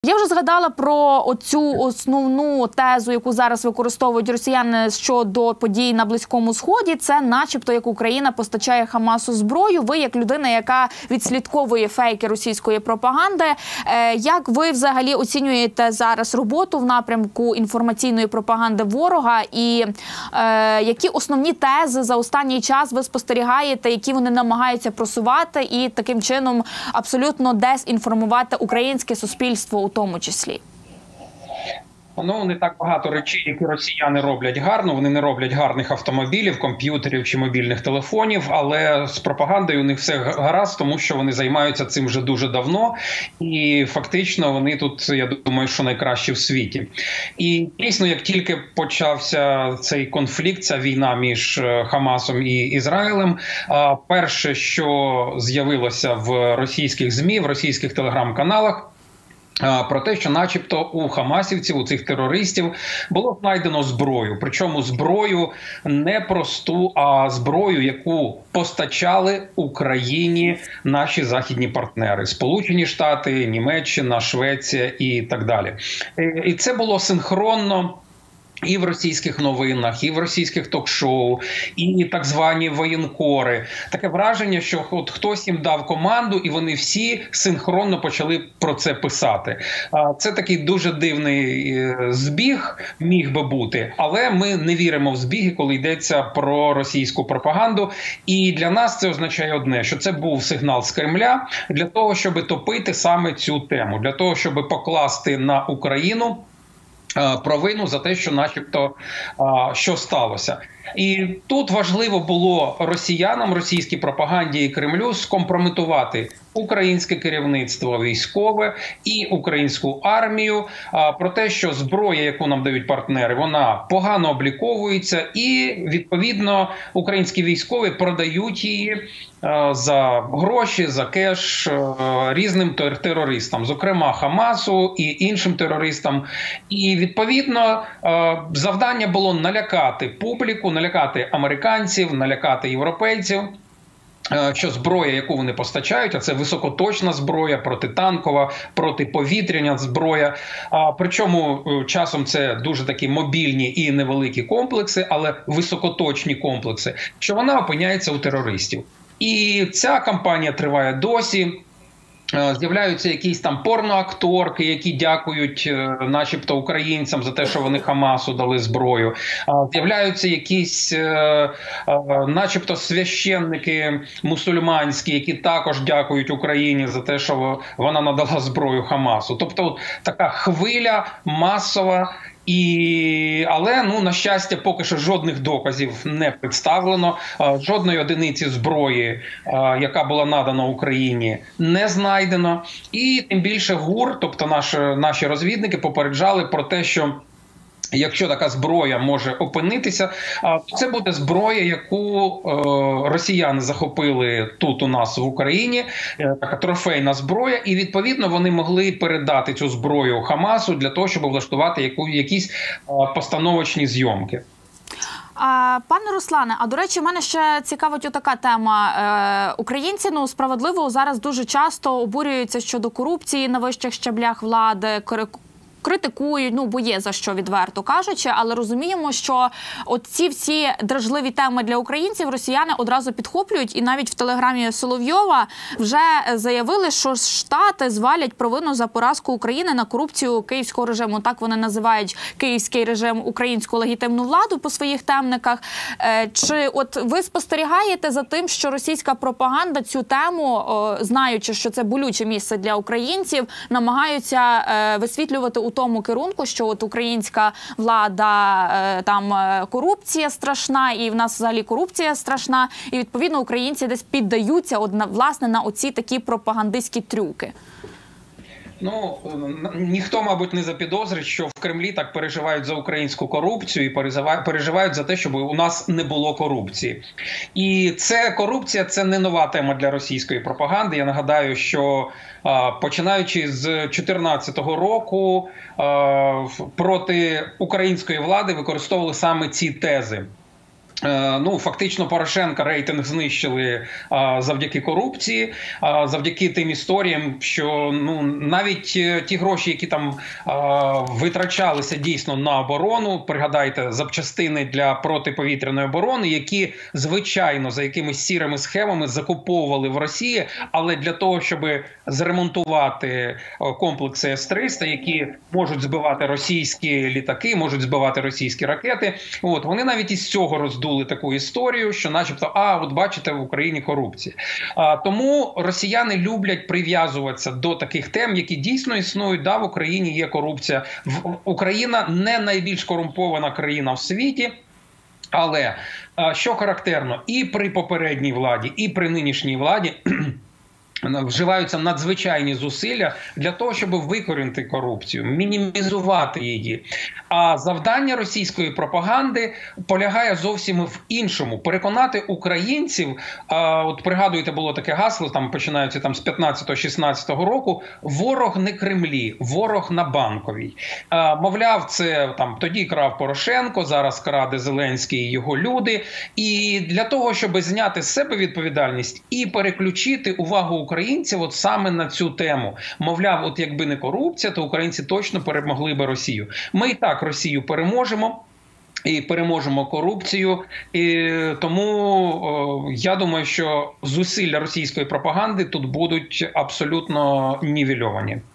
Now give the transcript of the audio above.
Я вже згадала про оцю основну тезу, яку зараз використовують росіяни щодо подій на Близькому Сході. Це начебто, як Україна постачає Хамасу зброю. Ви, як людина, яка відслідковує фейки російської пропаганди, як ви взагалі оцінюєте зараз роботу в напрямку інформаційної пропаганди ворога? І які основні тези за останній час ви спостерігаєте, які вони намагаються просувати і таким чином абсолютно дезінформувати українське суспільство у тому числі? Ну, не так багато речей, які росіяни роблять гарно. Вони не роблять гарних автомобілів, комп'ютерів чи мобільних телефонів, але з пропагандою у них все гаразд, тому що вони займаються цим вже дуже давно. І фактично вони тут, я думаю, що найкращі в світі. І дійсно, як тільки почався цей конфлікт, ця війна між Хамасом і Ізраїлем, перше, що з'явилося в російських ЗМІ, в російських телеграм-каналах, про те, що начебто у хамасівців, у цих терористів було знайдено зброю. Причому зброю не просту, а зброю, яку постачали Україні наші західні партнери. Сполучені Штати, Німеччина, Швеція і так далі. І це було синхронно і в російських новинах, і в російських ток-шоу, і так звані воєнкори. Таке враження, що от хтось їм дав команду, і вони всі синхронно почали про це писати. Це такий дуже дивний збіг міг би бути, але ми не віримо в збіги, коли йдеться про російську пропаганду. І для нас це означає одне, що це був сигнал з Кремля для того, щоб топити саме цю тему, для того, щоб покласти на Україну провину за те, що начебто, що сталося. І тут важливо було росіянам, російській пропаганді і Кремлю скомпрометувати українське керівництво військове і українську армію про те, що зброя, яку нам дають партнери, вона погано обліковується і, відповідно, українські військові продають її за гроші, за кеш різним терористам, зокрема Хамасу і іншим терористам. І, відповідно, завдання було налякати публіку, налякати американців, налякати європейців, що зброя, яку вони постачають, а це високоточна зброя, протитанкова, протиповітряна зброя, причому часом це дуже такі мобільні і невеликі комплекси, але високоточні комплекси, що вона опиняється у терористів. І ця кампанія триває досі. З'являються якісь там порноакторки, які дякують начебто українцям за те, що вони Хамасу дали зброю. З'являються якісь начебто священники мусульманські, які також дякують Україні за те, що вона надала зброю Хамасу. Тобто така хвиля масова. Але, на щастя, поки що жодних доказів не представлено, жодної одиниці зброї, яка була надана Україні, не знайдено. І тим більше ГУР, тобто наші розвідники, попереджали про те, що якщо така зброя може опинитися, то це буде зброя, яку росіяни захопили тут у нас в Україні, така трофейна зброя, і відповідно вони могли передати цю зброю Хамасу для того, щоб влаштувати якісь постановочні зйомки. Пане Руслане, а до речі, мене ще цікавить отака тема. Українці, справедливо, зараз дуже часто обурюються щодо корупції на вищих щаблях влади, критикують, бо є за що, відверто кажучи, але розуміємо, що оці всі дражливі теми для українців росіяни одразу підхоплюють, і навіть в телеграмі Соловйова вже заявили, що Штати звалять провину за поразку України на корупцію київського режиму. Так вони називають київський режим українську легітимну владу по своїх темниках. Чи от ви спостерігаєте за тим, що російська пропаганда цю тему, знаючи, що це болюче місце для українців, намагаються висвітлювати у тому керунку, що от українська влада, там корупція страшна, і в нас взагалі корупція страшна, і відповідно українці десь піддаються, власне, на оці такі пропагандистські трюки? Ніхто, мабуть, не запідозрить, що в Кремлі так переживають за українську корупцію і переживають за те, щоб у нас не було корупції. І корупція – це не нова тема для російської пропаганди. Я нагадаю, що починаючи з 2014 року проти української влади використовували саме ці тези. Ну, фактично Порошенка рейтинг знищили завдяки корупції, завдяки тим історіям, що ну навіть ті гроші, які там витрачалися дійсно на оборону, пригадайте, запчастини для протиповітряної оборони, які звичайно за якимись сірими схемами закуповували в Росії, але для того, щоб зремонтувати комплекси С-300, які можуть збивати російські літаки, можуть збивати російські ракети, от вони навіть із цього роздули таку історію, що начебто, от бачите, в Україні корупція. Тому росіяни люблять прив'язуватися до таких тем, які дійсно існують. Да, в Україні є корупція. Україна не найбільш корумпована країна в світі, але що характерно, і при попередній владі, і при нинішній владі вживаються надзвичайні зусилля для того, щоб викорінити корупцію, мінімізувати її. А завдання російської пропаганди полягає зовсім в іншому. Переконати українців, от пригадуєте, було таке гасло, там починаються там з 15-16 року, ворог не Кремлі, ворог на Банковій. Мовляв, це там тоді крав Порошенко, зараз краде Зеленський і його люди. І для того, щоб зняти з себе відповідальність і переключити увагу українців от саме на цю тему. Мовляв, от якби не корупція, то українці точно перемогли би Росію. Ми і так Росію переможемо. І переможемо корупцію. І тому я думаю, що зусилля російської пропаганди тут будуть абсолютно нівельовані.